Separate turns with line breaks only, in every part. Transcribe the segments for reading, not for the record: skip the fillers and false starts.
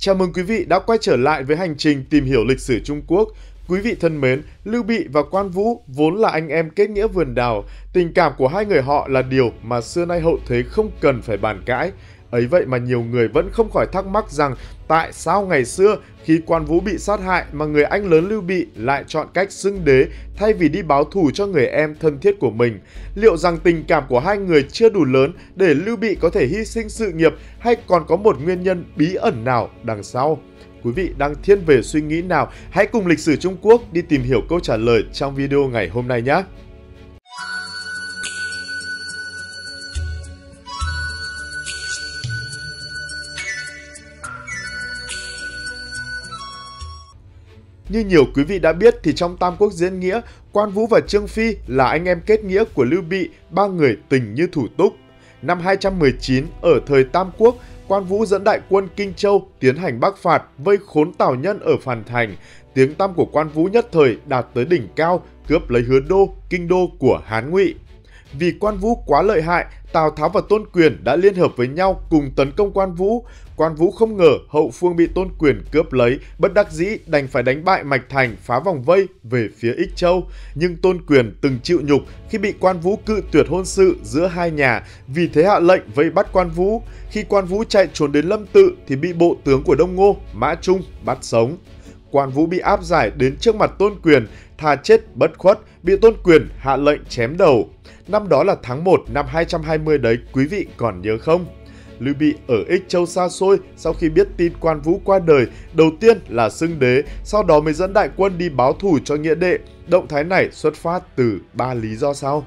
Chào mừng quý vị đã quay trở lại với hành trình tìm hiểu lịch sử Trung Quốc. Quý vị thân mến, Lưu Bị và Quan Vũ vốn là anh em kết nghĩa vườn đào. Tình cảm của hai người họ là điều mà xưa nay hậu thế không cần phải bàn cãi. Ấy vậy mà nhiều người vẫn không khỏi thắc mắc rằng tại sao ngày xưa khi Quan Vũ bị sát hại mà người anh lớn Lưu Bị lại chọn cách xưng đế thay vì đi báo thù cho người em thân thiết của mình. Liệu rằng tình cảm của hai người chưa đủ lớn để Lưu Bị có thể hy sinh sự nghiệp hay còn có một nguyên nhân bí ẩn nào đằng sau? Quý vị đang thiên về suy nghĩ nào? Hãy cùng lịch sử Trung Quốc đi tìm hiểu câu trả lời trong video ngày hôm nay nhé! Như nhiều quý vị đã biết thì trong Tam Quốc diễn nghĩa, Quan Vũ và Trương Phi là anh em kết nghĩa của Lưu Bị, ba người tình như thủ túc. Năm 219, ở thời Tam Quốc, Quan Vũ dẫn đại quân Kinh Châu tiến hành bắc phạt, vây khốn Tào Nhân ở Phàn Thành. Tiếng tăm của Quan Vũ nhất thời đạt tới đỉnh cao, cướp lấy Hứa Đô, kinh đô của Hán Ngụy. Vì Quan Vũ quá lợi hại, Tào Tháo và Tôn Quyền đã liên hợp với nhau cùng tấn công Quan Vũ. Quan Vũ không ngờ hậu phương bị Tôn Quyền cướp lấy, bất đắc dĩ đành phải đánh bại Mạch Thành, phá vòng vây về phía Ích Châu. Nhưng Tôn Quyền từng chịu nhục khi bị Quan Vũ cự tuyệt hôn sự giữa hai nhà, vì thế hạ lệnh vây bắt Quan Vũ. Khi Quan Vũ chạy trốn đến Lâm Tự thì bị bộ tướng của Đông Ngô, Mã Trung bắt sống. Quan Vũ bị áp giải đến trước mặt Tôn Quyền, thà chết bất khuất, bị Tôn Quyền hạ lệnh chém đầu. Năm đó là tháng 1 năm 220 đấy, quý vị còn nhớ không? Lưu Bị ở Ích Châu xa xôi, sau khi biết tin Quan Vũ qua đời, đầu tiên là xưng đế, sau đó mới dẫn đại quân đi báo thù cho nghĩa đệ. Động thái này xuất phát từ 3 lý do sau.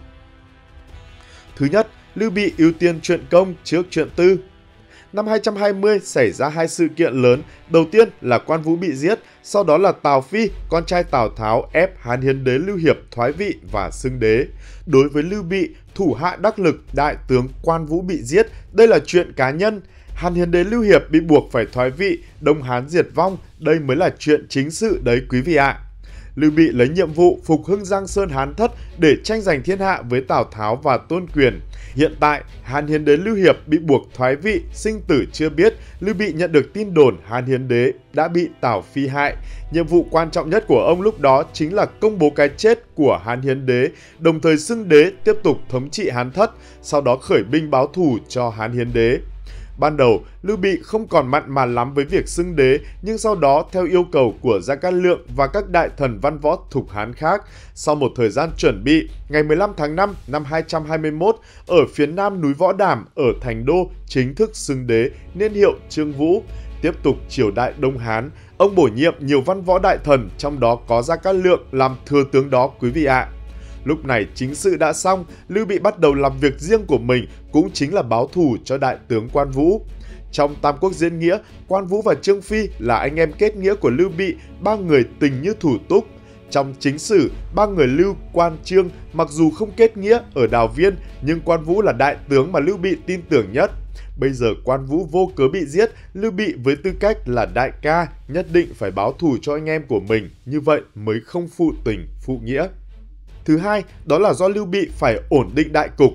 Thứ nhất, Lưu Bị ưu tiên chuyện công trước chuyện tư. Năm 220 xảy ra hai sự kiện lớn, đầu tiên là Quan Vũ bị giết, sau đó là Tào Phi, con trai Tào Tháo ép Hán Hiến Đế Lưu Hiệp thoái vị và xưng đế. Đối với Lưu Bị, thủ hạ đắc lực đại tướng Quan Vũ bị giết, đây là chuyện cá nhân. Hán Hiến Đế Lưu Hiệp bị buộc phải thoái vị, Đông Hán diệt vong, đây mới là chuyện chính sự đấy quý vị ạ. Lưu Bị lấy nhiệm vụ phục hưng Giang Sơn Hán Thất để tranh giành thiên hạ với Tào Tháo và Tôn Quyền. Hiện tại, Hán Hiến Đế Lưu Hiệp bị buộc thoái vị, sinh tử chưa biết. Lưu Bị nhận được tin đồn Hán Hiến Đế đã bị Tào Phi hại. Nhiệm vụ quan trọng nhất của ông lúc đó chính là công bố cái chết của Hán Hiến Đế, đồng thời xưng đế tiếp tục thống trị Hán Thất, sau đó khởi binh báo thù cho Hán Hiến Đế. Ban đầu, Lưu Bị không còn mặn mà lắm với việc xưng đế, nhưng sau đó theo yêu cầu của Gia Cát Lượng và các đại thần văn võ thục Hán khác, sau một thời gian chuẩn bị, ngày 15 tháng 5 năm 221, ở phía nam núi Võ Đàm ở Thành Đô chính thức xưng đế, niên hiệu Trương Vũ. Tiếp tục triều đại Đông Hán, ông bổ nhiệm nhiều văn võ đại thần, trong đó có Gia Cát Lượng làm thừa tướng đó quý vị ạ. Lúc này chính sự đã xong, Lưu Bị bắt đầu làm việc riêng của mình, cũng chính là báo thù cho đại tướng Quan Vũ. Trong Tam Quốc diễn nghĩa, Quan Vũ và Trương Phi là anh em kết nghĩa của Lưu Bị, ba người tình như thủ túc. Trong chính sử, ba người Lưu, Quan, Trương mặc dù không kết nghĩa ở Đào Viên, nhưng Quan Vũ là đại tướng mà Lưu Bị tin tưởng nhất. Bây giờ Quan Vũ vô cớ bị giết, Lưu Bị với tư cách là đại ca nhất định phải báo thù cho anh em của mình, như vậy mới không phụ tình, phụ nghĩa. Thứ hai, đó là do Lưu Bị phải ổn định đại cục.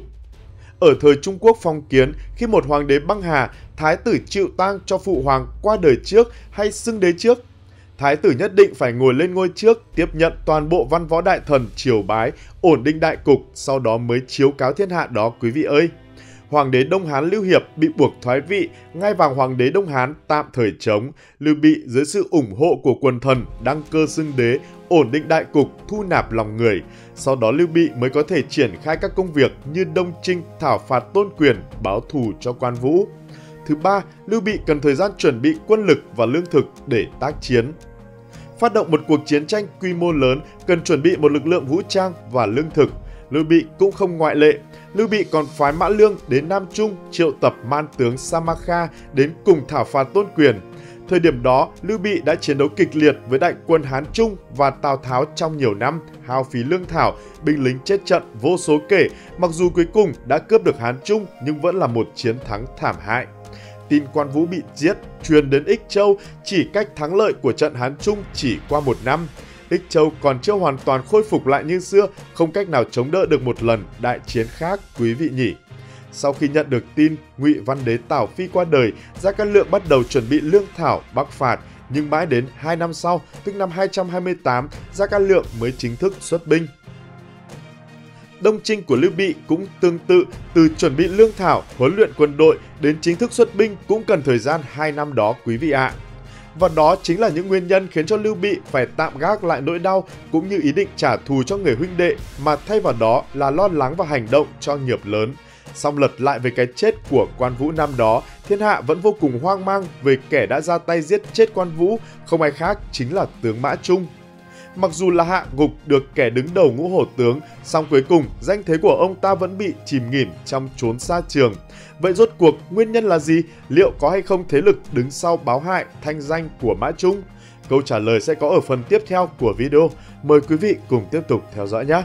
Ở thời Trung Quốc phong kiến, khi một hoàng đế băng hà, thái tử chịu tang cho phụ hoàng qua đời trước hay xưng đế trước. Thái tử nhất định phải ngồi lên ngôi trước, tiếp nhận toàn bộ văn võ đại thần triều bái, ổn định đại cục, sau đó mới chiếu cáo thiên hạ đó quý vị ơi. Hoàng đế Đông Hán Lưu Hiệp bị buộc thoái vị, ngai vàng hoàng đế Đông Hán tạm thời trống. Lưu Bị dưới sự ủng hộ của quần thần đăng cơ xưng đế, ổn định đại cục, thu nạp lòng người. Sau đó Lưu Bị mới có thể triển khai các công việc như đông chinh, thảo phạt Tôn Quyền, báo thù cho Quan Vũ. Thứ ba, Lưu Bị cần thời gian chuẩn bị quân lực và lương thực để tác chiến. Phát động một cuộc chiến tranh quy mô lớn cần chuẩn bị một lực lượng vũ trang và lương thực. Lưu Bị cũng không ngoại lệ. Lưu Bị còn phái Mã Lương đến Nam Trung triệu tập man tướng Samakha đến cùng thảo phạt Tôn Quyền. Thời điểm đó, Lưu Bị đã chiến đấu kịch liệt với đại quân Hán Trung và Tào Tháo trong nhiều năm, hao phí lương thảo, binh lính chết trận vô số kể. Mặc dù cuối cùng đã cướp được Hán Trung nhưng vẫn là một chiến thắng thảm hại. Tin Quan Vũ bị giết truyền đến Ích Châu, chỉ cách thắng lợi của trận Hán Trung chỉ qua một năm. Ích Châu còn chưa hoàn toàn khôi phục lại như xưa, không cách nào chống đỡ được một lần đại chiến khác quý vị nhỉ. Sau khi nhận được tin Ngụy Văn Đế Tào Phi qua đời, Gia Cát Lượng bắt đầu chuẩn bị lương thảo bắc phạt, nhưng mãi đến 2 năm sau, tức năm 228, Gia Cát Lượng mới chính thức xuất binh. Đông chinh của Lưu Bị cũng tương tự, từ chuẩn bị lương thảo, huấn luyện quân đội đến chính thức xuất binh cũng cần thời gian 2 năm đó quý vị ạ. Và đó chính là những nguyên nhân khiến cho Lưu Bị phải tạm gác lại nỗi đau cũng như ý định trả thù cho người huynh đệ, mà thay vào đó là lo lắng và hành động cho nghiệp lớn. Song lật lại về cái chết của Quan Vũ năm đó, thiên hạ vẫn vô cùng hoang mang về kẻ đã ra tay giết chết Quan Vũ, không ai khác chính là tướng Mã Trung. Mặc dù là hạ gục được kẻ đứng đầu ngũ hổ tướng, song cuối cùng danh thế của ông ta vẫn bị chìm nghỉm trong chốn xa trường. Vậy rốt cuộc nguyên nhân là gì? Liệu có hay không thế lực đứng sau báo hại thanh danh của Mã Trung? Câu trả lời sẽ có ở phần tiếp theo của video. Mời quý vị cùng tiếp tục theo dõi nhé!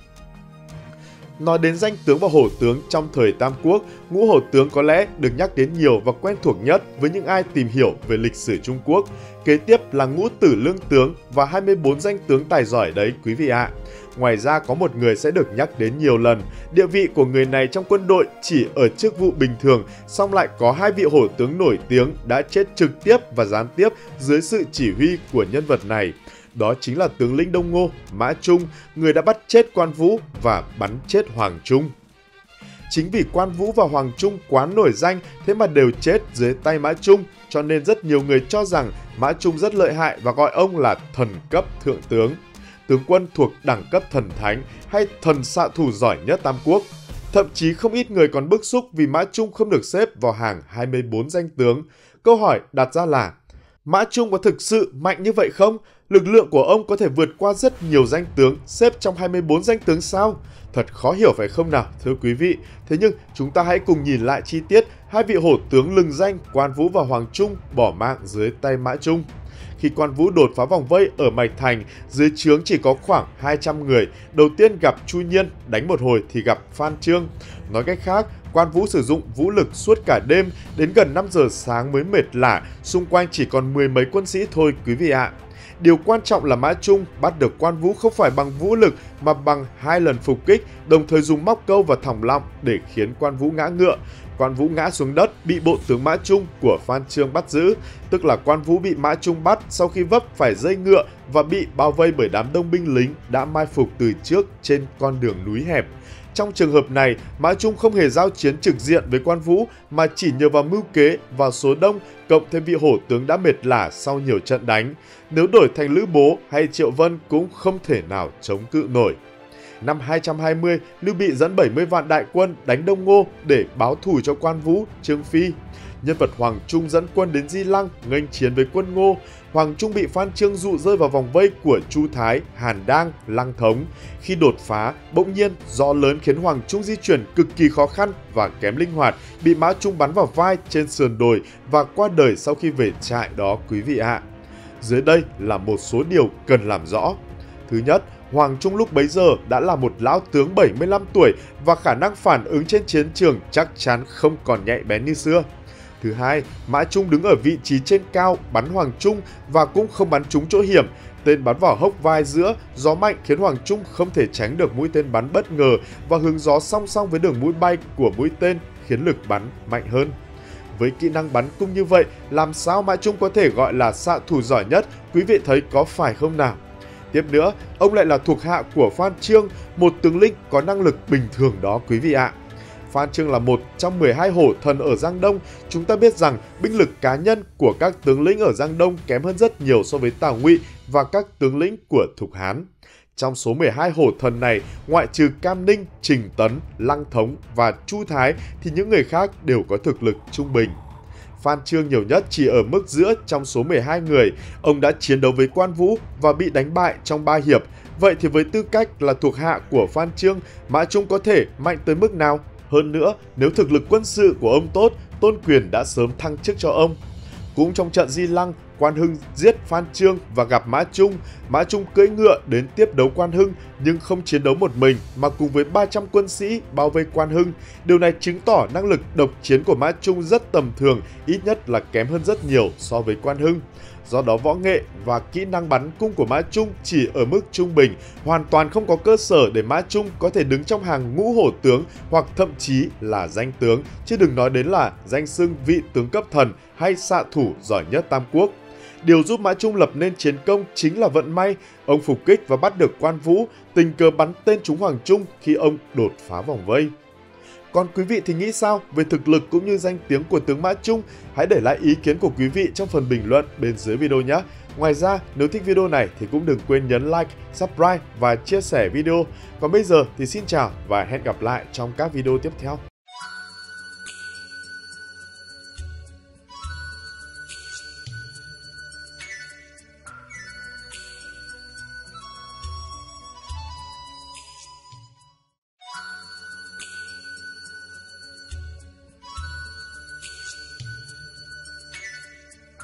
Nói đến danh tướng và hổ tướng trong thời Tam Quốc, ngũ hổ tướng có lẽ được nhắc đến nhiều và quen thuộc nhất với những ai tìm hiểu về lịch sử Trung Quốc. Kế tiếp là Ngũ Tử Lương tướng và 24 danh tướng tài giỏi đấy quý vị ạ. Ngoài ra có một người sẽ được nhắc đến nhiều lần. Địa vị của người này trong quân đội chỉ ở chức vụ bình thường, song lại có 2 vị hổ tướng nổi tiếng đã chết trực tiếp và gián tiếp dưới sự chỉ huy của nhân vật này. Đó chính là tướng lĩnh Đông Ngô, Mã Trung, người đã bắt chết Quan Vũ và bắn chết Hoàng Trung. Chính vì Quan Vũ và Hoàng Trung quá nổi danh thế mà đều chết dưới tay Mã Trung, cho nên rất nhiều người cho rằng Mã Trung rất lợi hại và gọi ông là thần cấp thượng tướng. Tướng quân thuộc đẳng cấp thần thánh hay thần xạ thủ giỏi nhất Tam Quốc. Thậm chí không ít người còn bức xúc vì Mã Trung không được xếp vào hàng 24 danh tướng. Câu hỏi đặt ra là Mã Trung có thực sự mạnh như vậy không? Lực lượng của ông có thể vượt qua rất nhiều danh tướng xếp trong 24 danh tướng sao? Thật khó hiểu phải không nào, thưa quý vị? Thế nhưng chúng ta hãy cùng nhìn lại chi tiết 2 vị hổ tướng lừng danh Quan Vũ và Hoàng Trung bỏ mạng dưới tay Mã Trung. Khi Quan Vũ đột phá vòng vây ở Mạch Thành, dưới trướng chỉ có khoảng 200 người. Đầu tiên gặp Chu Nhiên, đánh một hồi thì gặp Phan Chương. Nói cách khác, Quan Vũ sử dụng vũ lực suốt cả đêm, đến gần 5 giờ sáng mới mệt lả, xung quanh chỉ còn 10 mấy quân sĩ thôi quý vị ạ. Điều quan trọng là Mã Trung bắt được Quan Vũ không phải bằng vũ lực mà bằng 2 lần phục kích, đồng thời dùng móc câu và thòng lọng để khiến Quan Vũ ngã ngựa. Quan Vũ ngã xuống đất bị bộ tướng Mã Trung của Phan Chương bắt giữ, tức là Quan Vũ bị Mã Trung bắt sau khi vấp phải dây ngựa và bị bao vây bởi đám đông binh lính đã mai phục từ trước trên con đường núi hẹp. Trong trường hợp này, Mã Trung không hề giao chiến trực diện với Quan Vũ mà chỉ nhờ vào mưu kế và số đông cộng thêm vị hổ tướng đã mệt lả sau nhiều trận đánh. Nếu đổi thành Lữ Bố hay Triệu Vân cũng không thể nào chống cự nổi. Năm 220, Lưu Bị dẫn 70 vạn đại quân đánh Đông Ngô để báo thù cho Quan Vũ, Trương Phi. Nhân vật Hoàng Trung dẫn quân đến Di Lăng nghênh chiến với quân Ngô. Hoàng Trung bị Phan Chương dụ rơi vào vòng vây của Chu Thái, Hàn Đang, Lăng Thống. Khi đột phá, bỗng nhiên gió lớn khiến Hoàng Trung di chuyển cực kỳ khó khăn và kém linh hoạt, bị Mã Trung bắn vào vai trên sườn đồi và qua đời sau khi về trại đó quý vị ạ. Dưới đây là một số điều cần làm rõ. Thứ nhất, Hoàng Trung lúc bấy giờ đã là một lão tướng 75 tuổi và khả năng phản ứng trên chiến trường chắc chắn không còn nhạy bén như xưa. Thứ hai, Mã Trung đứng ở vị trí trên cao bắn Hoàng Trung và cũng không bắn trúng chỗ hiểm. Tên bắn vào hốc vai giữa, gió mạnh khiến Hoàng Trung không thể tránh được mũi tên bắn bất ngờ và hướng gió song song với đường mũi bay của mũi tên khiến lực bắn mạnh hơn. Với kỹ năng bắn cung như vậy, làm sao Mã Trung có thể gọi là xạ thủ giỏi nhất, quý vị thấy có phải không nào? Tiếp nữa, ông lại là thuộc hạ của Phan Chương, một tướng lĩnh có năng lực bình thường đó quý vị ạ. Phan Chương là một trong 12 hổ thần ở Giang Đông. Chúng ta biết rằng binh lực cá nhân của các tướng lĩnh ở Giang Đông kém hơn rất nhiều so với Tào Ngụy và các tướng lĩnh của Thục Hán. Trong số 12 hổ thần này, ngoại trừ Cam Ninh, Trình Tấn, Lăng Thống và Chu Thái thì những người khác đều có thực lực trung bình. Phan Chương nhiều nhất chỉ ở mức giữa trong số 12 người. Ông đã chiến đấu với Quan Vũ và bị đánh bại trong 3 hiệp. Vậy thì với tư cách là thuộc hạ của Phan Chương, Mã Trung có thể mạnh tới mức nào? Hơn nữa, nếu thực lực quân sự của ông tốt, Tôn Quyền đã sớm thăng chức cho ông. Cũng trong trận Di Lăng, Quan Hưng giết Phan Chương và gặp Mã Trung. Mã Trung cưỡi ngựa đến tiếp đấu Quan Hưng nhưng không chiến đấu một mình mà cùng với 300 quân sĩ bao vây Quan Hưng. Điều này chứng tỏ năng lực độc chiến của Mã Trung rất tầm thường, ít nhất là kém hơn rất nhiều so với Quan Hưng. Do đó võ nghệ và kỹ năng bắn cung của Mã Trung chỉ ở mức trung bình, hoàn toàn không có cơ sở để Mã Trung có thể đứng trong hàng ngũ hổ tướng hoặc thậm chí là danh tướng, chứ đừng nói đến là danh xưng vị tướng cấp thần hay xạ thủ giỏi nhất Tam Quốc. Điều giúp Mã Trung lập nên chiến công chính là vận may. Ông phục kích và bắt được Quan Vũ, tình cờ bắn tên trúng Hoàng Trung khi ông đột phá vòng vây. Còn quý vị thì nghĩ sao về thực lực cũng như danh tiếng của tướng Mã Trung? Hãy để lại ý kiến của quý vị trong phần bình luận bên dưới video nhé. Ngoài ra, nếu thích video này thì cũng đừng quên nhấn like, subscribe và chia sẻ video. Còn bây giờ thì xin chào và hẹn gặp lại trong các video tiếp theo.